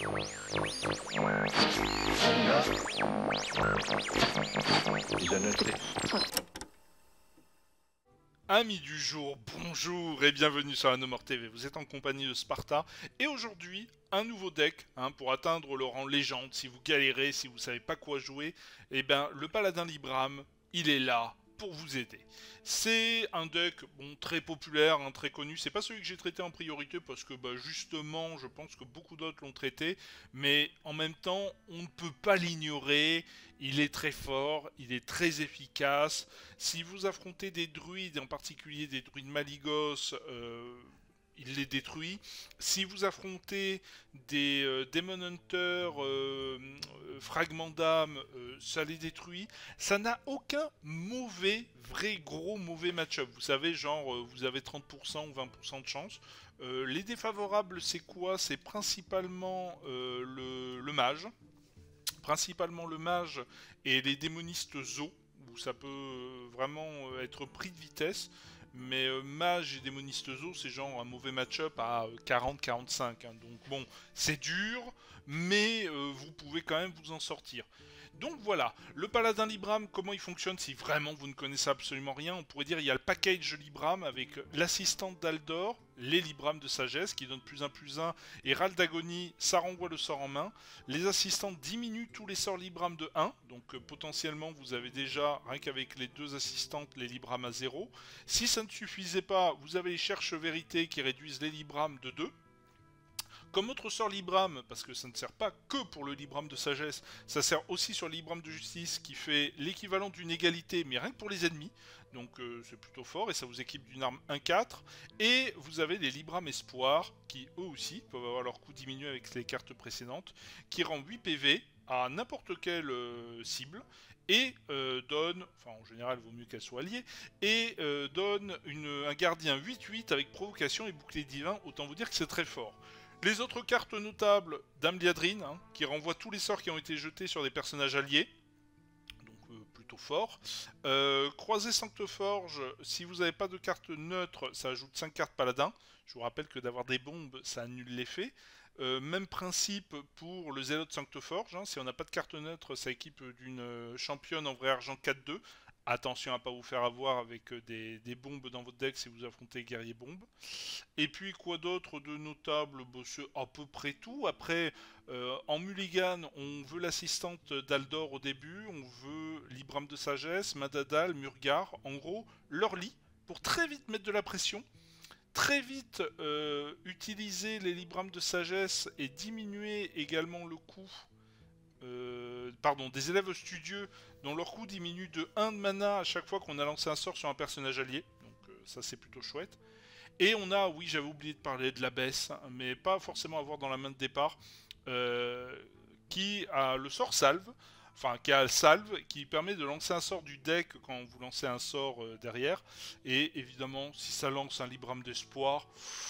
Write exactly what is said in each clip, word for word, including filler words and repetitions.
Bien noté. Amis du jour, bonjour et bienvenue sur la No More T V. Vous êtes en compagnie de Sparta et aujourd'hui un nouveau deck hein, pour atteindre le rang légende. Si vous galérez, si vous savez pas quoi jouer, eh ben le Paladin Libram, il est là pour vous aider. C'est un deck bon très populaire, hein, très connu. C'est pas celui que j'ai traité en priorité parce que bah, justement, je pense que beaucoup d'autres l'ont traité, mais en même temps, on ne peut pas l'ignorer. Il est très fort, il est très efficace. Si vous affrontez des druides, en particulier des druides Maligos, euh, il les détruit. Si vous affrontez des euh, Demon Hunter, euh, euh, fragments d'âme, euh, ça les détruit. Ça n'a aucun mauvais, vrai gros mauvais match-up. Vous savez, genre, euh, vous avez trente pour cent ou vingt pour cent de chance. Euh, les défavorables, c'est quoi? C'est principalement euh, le, le mage. Principalement le mage et les démonistes zo, où ça peut euh, vraiment euh, être pris de vitesse. Mais euh, mage et démoniste zo, c'est genre un mauvais match-up à quarante à quarante-cinq. Hein. Donc bon, c'est dur, mais euh, vous pouvez quand même vous en sortir. Donc voilà, le Paladin Libram, comment il fonctionne si vraiment vous ne connaissez absolument rien? On pourrait dire il y a le package Libram avec l'assistante d'Aldor, les Librams de sagesse qui donnent plus un plus un et Râle d'agonie, ça renvoie le sort en main. Les assistantes diminuent tous les sorts Libram de un, donc euh, potentiellement vous avez déjà, rien qu'avec les deux assistantes, les Libram à zéro. Si ça ne suffisait pas, vous avez les cherches vérité qui réduisent les Libram de deux. Comme autre sort Libram, parce que ça ne sert pas que pour le Libram de sagesse, ça sert aussi sur le Libram de justice qui fait l'équivalent d'une égalité, mais rien que pour les ennemis. Donc euh, c'est plutôt fort et ça vous équipe d'une arme un quatre. Et vous avez les Libram Espoir qui eux aussi peuvent avoir leur coût diminué avec les cartes précédentes, qui rend huit P V à n'importe quelle euh, cible. Et euh, donne, enfin en général il vaut mieux qu'elle soit alliée, et euh, donne une, un gardien huit huit avec provocation et bouclier divin, autant vous dire que c'est très fort. Les autres cartes notables, Dame Liadrine, hein, qui renvoie tous les sorts qui ont été jetés sur des personnages alliés, donc euh, plutôt fort. Euh, Croisé Sancteforge, si vous n'avez pas de carte neutre, ça ajoute cinq cartes paladin. Je vous rappelle que d'avoir des bombes, ça annule l'effet. Euh, même principe pour le Zélote Sancteforge, hein, si on n'a pas de carte neutre, ça équipe d'une championne en vrai argent quatre deux. Attention à ne pas vous faire avoir avec des, des bombes dans votre deck si vous affrontez guerrier bombe. Et puis quoi d'autre de notable? Bon, c'est à peu près tout. Après, euh, en mulligan, on veut l'assistante d'Aldor au début, on veut Libram de sagesse, Madadal, Murgar, en gros, leur lit, pour très vite mettre de la pression. Très vite euh, utiliser les Libram de sagesse et diminuer également le coût euh, pardon, des élèves studieux dont leur coût diminue de un de mana à chaque fois qu'on a lancé un sort sur un personnage allié. Donc euh, ça c'est plutôt chouette. Et on a, oui j'avais oublié de parler de la baisse, mais pas forcément à avoir dans la main de départ, euh, qui a le sort salve, enfin qui a le salve, qui permet de lancer un sort du deck quand vous lancez un sort euh, derrière. Et évidemment, si ça lance un Libram d'espoir,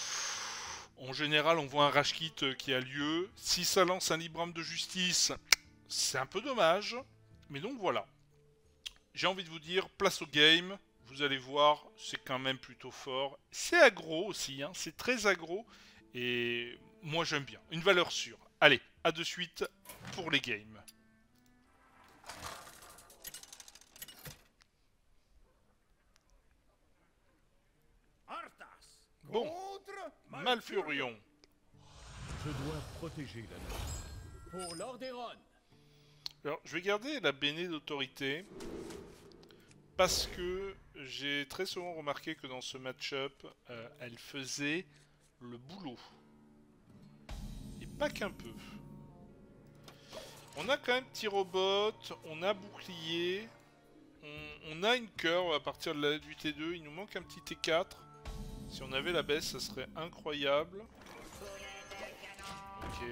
en général on voit un rage kit qui a lieu. Si ça lance un Libram de justice, c'est un peu dommage. Mais donc voilà. J'ai envie de vous dire, place au game. Vous allez voir, c'est quand même plutôt fort. C'est aggro aussi, hein, c'est très aggro. Et moi j'aime bien. Une valeur sûre. Allez, à de suite pour les games. Bon, Malfurion. Je dois protéger la nation. Pour Lordaeron. Alors, je vais garder la béné d'autorité. Parce que j'ai très souvent remarqué que dans ce match-up, euh, elle faisait le boulot. Et pas qu'un peu. On a quand même petit robot, on a bouclier, on, on a une curve à partir de la, du T deux, il nous manque un petit T quatre. Si on avait la baisse, ça serait incroyable. Ok.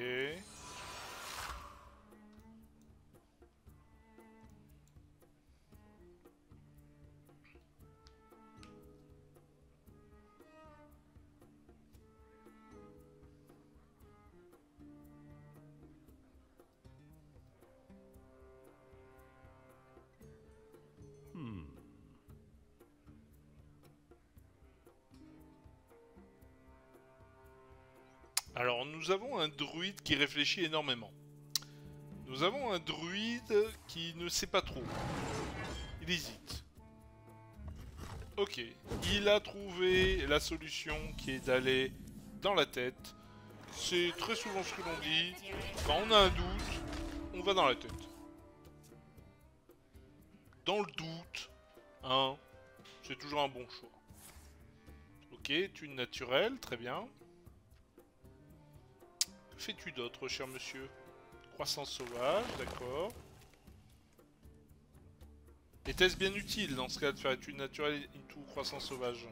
Hmm. Alors, nous avons un druide qui réfléchit énormément. Nous avons un druide qui ne sait pas trop. Il hésite. Ok, il a trouvé la solution qui est d'aller dans la tête. C'est très souvent ce que l'on dit. Quand on a un doute, on va dans la tête. Dans le doute, hein, c'est toujours un bon choix. Ok, une naturelle, très bien. Que fais-tu d'autre, cher monsieur? Croissance sauvage, d'accord. Était-ce bien utile dans ce cas de faire étude naturelle into croissance sauvage?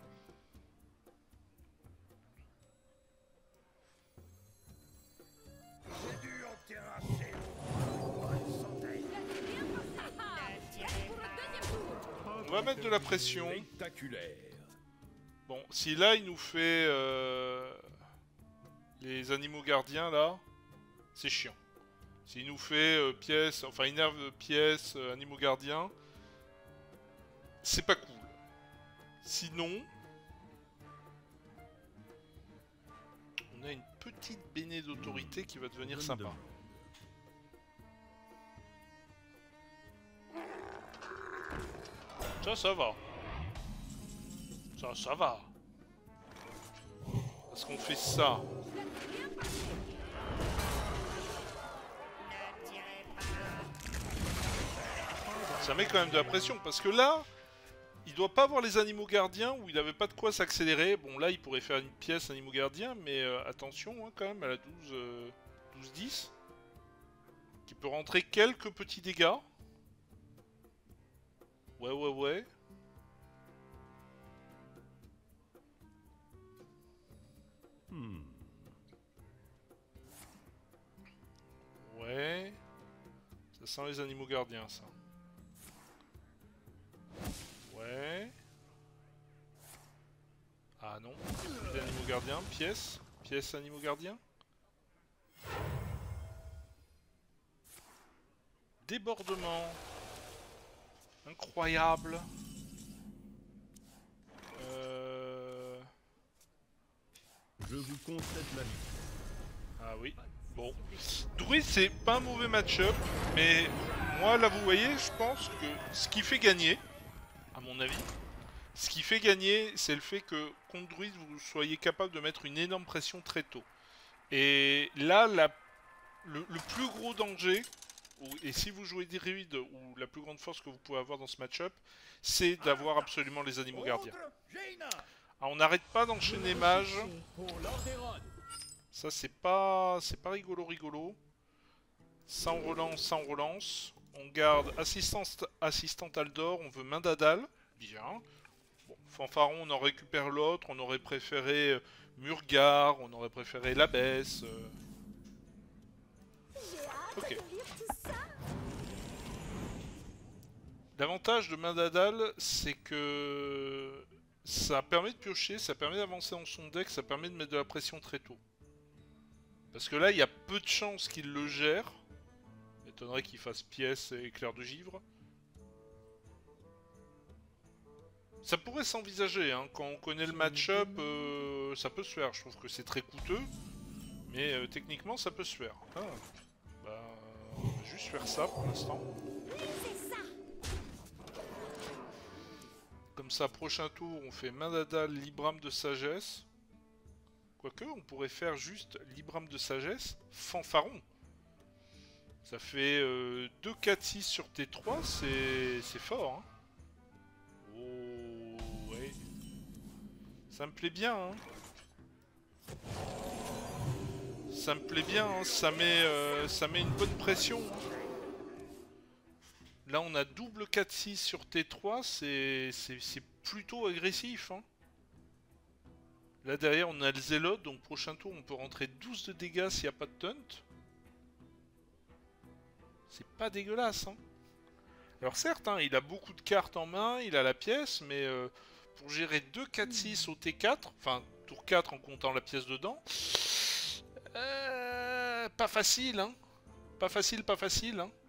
On va mettre de la pression. Bon, si là il nous fait euh, les animaux gardiens là, c'est chiant. S'il nous fait euh, pièces, enfin innerve pièces, euh, animaux gardiens, c'est pas cool. Sinon, on a une petite bénée d'autorité qui va devenir sympa. Ça, ça va. Ça, ça va. Parce qu'on fait ça. Ça met quand même de la pression. Parce que là, il doit pas avoir les animaux gardiens où il avait pas de quoi s'accélérer. Bon, là, il pourrait faire une pièce animaux gardiens. Mais euh, attention, hein, quand même, à la douze dix. Qui peut rentrer quelques petits dégâts. Ouais, ouais, ouais. Hmm. Ouais. Ça sent les animaux gardiens, ça. Ouais. Ah non. Les animaux gardiens. Pièce. Pièce animaux gardiens. Débordement. Incroyable. Euh... Je vous concède la vie. Ah oui. Bon. Druid, c'est pas un mauvais match-up, mais moi, là, vous voyez, je pense que ce qui fait gagner, à mon avis, ce qui fait gagner, c'est le fait que contre Druid, vous soyez capable de mettre une énorme pression très tôt. Et là, la, le, le plus gros danger, ou, et si vous jouez Druid, ou la plus grande force que vous pouvez avoir dans ce match-up, c'est d'avoir absolument les animaux gardiens. Alors, on n'arrête pas d'enchaîner mage. Ça, c'est pas, c'est pas rigolo, rigolo. Ça, on relance, ça, on relance. On garde assistance, assistante Aldor, on veut main d'Adal. Bien. Bon, Fanfaron, on en récupère l'autre. On aurait préféré euh, Murgar, on aurait préféré l'Abbesse. Euh... Ok. L'avantage de main d'Adal, c'est que ça permet de piocher, ça permet d'avancer dans son deck, ça permet de mettre de la pression très tôt. Parce que là, il y a peu de chances qu'il le gère. M'étonnerait qu'il fasse pièce et éclair de givre. Ça pourrait s'envisager, hein. Quand on connaît le match-up, euh, ça peut se faire. Je trouve que c'est très coûteux, mais euh, techniquement, ça peut se faire. Ah. Bah, on va juste faire ça pour l'instant. Comme ça, prochain tour, on fait main d'Adal, Libram de sagesse. Quoique, on pourrait faire juste Libram de sagesse, Fanfaron. Ça fait euh, deux quatre six sur T trois, c'est fort. Hein. Oh, ouais. Ça me plaît bien. Hein. Ça me plaît bien, hein. ça, met, euh, ça met une bonne pression. Hein. Là, on a double quatre six sur T trois, c'est plutôt agressif. Hein. Là, derrière, on a le Zélote, donc prochain tour, on peut rentrer douze de dégâts s'il n'y a pas de taunt. C'est pas dégueulasse. Hein. Alors certes, hein, il a beaucoup de cartes en main, il a la pièce, mais euh, pour gérer deux quatre six au T quatre, enfin, tour quatre en comptant la pièce dedans, euh, pas facile, hein. Pas facile, pas facile, hein.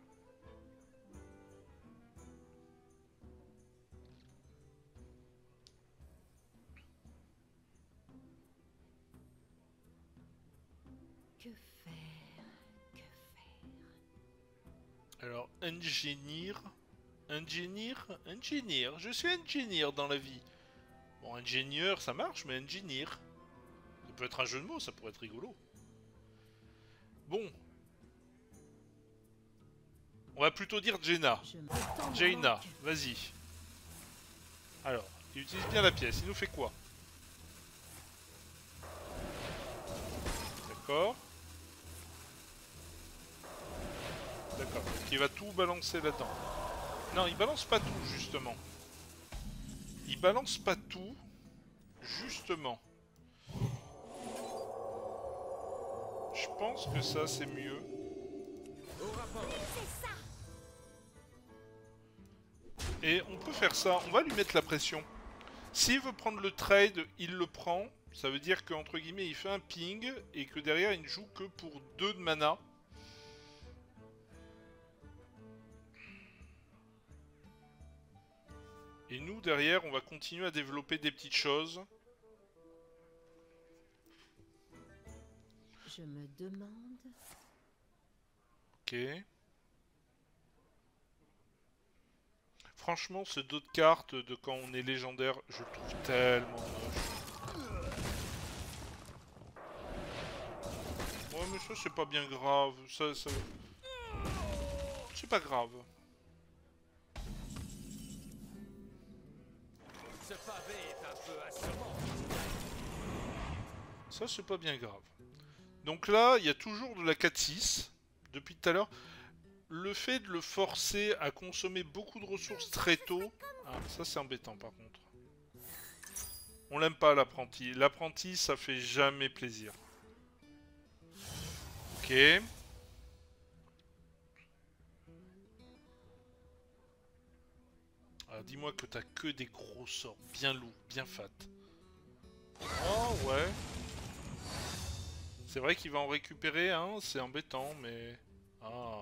Que faire? Que faire? Alors, engineer... Engineer? Engineer. Je suis engineer dans la vie. Bon, ingénieur, ça marche, mais engineer. Ça peut être un jeu de mots, ça pourrait être rigolo. Bon. On va plutôt dire Jaina. Je me Jaina, vas-y. Alors, il utilise bien la pièce. Il nous fait quoi? D'accord. D'accord. Donc il va tout balancer là-dedans. Non, il balance pas tout, justement. Il balance pas tout, justement. Je pense que ça, c'est mieux. Et on peut faire ça. On va lui mettre la pression. S'il veut prendre le trade, il le prend. Ça veut dire qu'entre guillemets, il fait un ping et que derrière, il ne joue que pour deux de mana. Et nous, derrière, on va continuer à développer des petites choses. Je me demande... Ok. Franchement, ce dos de cartes de quand on est légendaire, je le trouve tellement moche. Ouais, mais ça, c'est pas bien grave. Ça, ça... C'est pas grave. Ce pavé est un peu assommant. Ça, c'est pas bien grave. Donc là, il y a toujours de la quatre six. Depuis tout à l'heure. Le fait de le forcer à consommer beaucoup de ressources très tôt... Ah, ça, c'est embêtant, par contre. On l'aime pas, l'apprenti. L'apprenti, ça fait jamais plaisir. Ok. Alors, dis-moi que t'as que des gros sorts bien lourds, bien fat. Oh, ouais. C'est vrai qu'il va en récupérer un, hein, c'est embêtant, mais... Ah.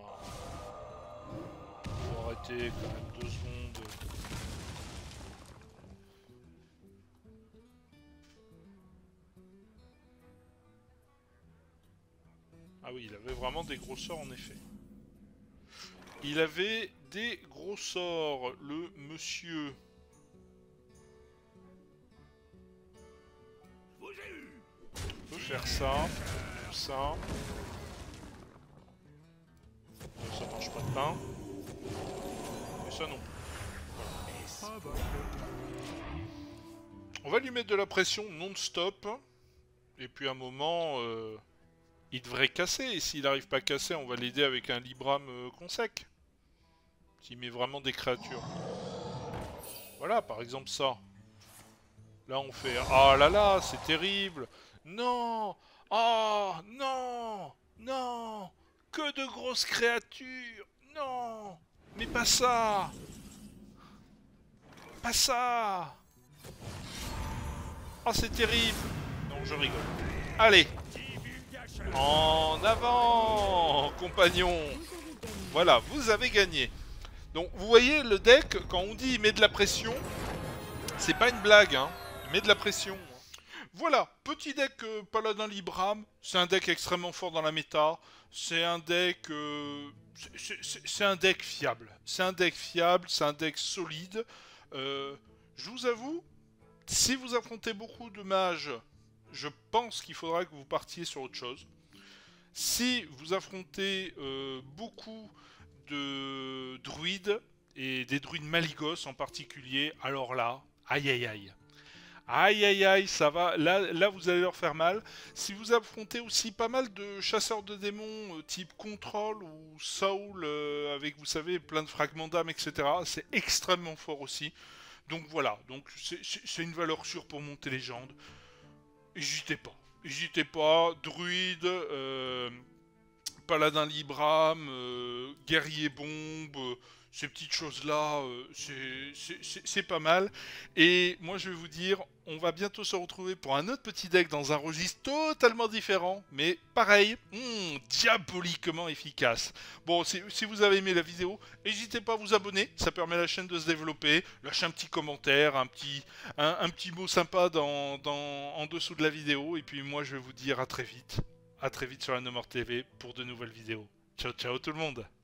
Faut arrêter quand même deux secondes. Ah oui, il avait vraiment des gros sorts en effet. Il avait des gros sorts, le monsieur. On peut faire ça, tout ça. Ça mange pas de pain. Et ça non plus. Voilà. On va lui mettre de la pression non-stop. Et puis à un moment, euh, il devrait casser. Et s'il n'arrive pas à casser, on va l'aider avec un Libram euh, consec. S'il met vraiment des créatures. Voilà, par exemple ça. Là on fait... Ah là là, c'est terrible. Non. Oh non. Non. Que de grosses créatures. Non. Mais pas ça. Pas ça. Oh c'est terrible. Non, je rigole. Allez. En avant, compagnon. Voilà, vous avez gagné. Donc vous voyez le deck, quand on dit il met de la pression, c'est pas une blague, hein. Il met de la pression. Voilà, petit deck euh, Paladin Libram, c'est un deck extrêmement fort dans la méta, c'est un deck... Euh, c'est un deck fiable, c'est un deck fiable, c'est un deck solide. Euh, je vous avoue, si vous affrontez beaucoup de mages, je pense qu'il faudra que vous partiez sur autre chose. Si vous affrontez euh, beaucoup de druides, et des druides maligos en particulier, alors là, aïe aïe aïe. Aïe aïe aïe, ça va, là, là vous allez leur faire mal. Si vous affrontez aussi pas mal de chasseurs de démons euh, type Control ou Soul, euh, avec, vous savez, plein de fragments d'âme, et cetera, c'est extrêmement fort aussi. Donc voilà, donc c'est une valeur sûre pour monter légende. N'hésitez pas, n'hésitez pas, druide, euh, paladin Libram, euh, guerrier bombe... Euh, ces petites choses-là, euh, c'est pas mal. Et moi, je vais vous dire, on va bientôt se retrouver pour un autre petit deck dans un registre totalement différent. Mais pareil, hmm, diaboliquement efficace. Bon, si, si vous avez aimé la vidéo, n'hésitez pas à vous abonner. Ça permet à la chaîne de se développer. Lâchez un petit commentaire, un petit, un, un petit mot sympa dans, dans, en dessous de la vidéo. Et puis moi, je vais vous dire à très vite. à très vite sur la No More T V pour de nouvelles vidéos. Ciao ciao tout le monde.